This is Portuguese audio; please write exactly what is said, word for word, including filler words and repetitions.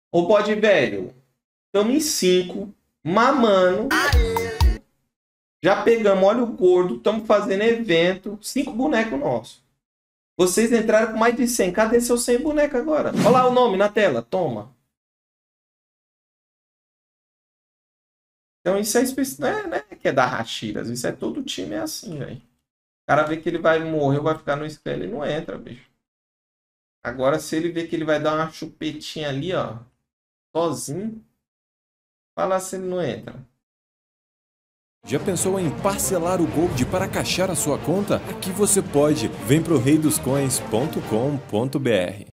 Ô, bode velho, estamos em cinco, mamando. Já pegamos óleo gordo, estamos fazendo evento. Cinco bonecos nossos. Vocês entraram com mais de cem. Cadê seus cem bonecos agora? Olha lá o nome na tela. Toma. Então isso é específico. Não é, não é que é da Rashiras. Isso é todo time é assim, velho. O cara vê que ele vai morrer ou vai ficar no screen, ele não entra, bicho. Agora se ele vê que ele vai dar uma chupetinha ali, ó. Sozinho. Fala se ele não entra. Já pensou em parcelar o Gold para caixar a sua conta? Aqui você pode. Vem pro rei dos coins ponto com ponto br.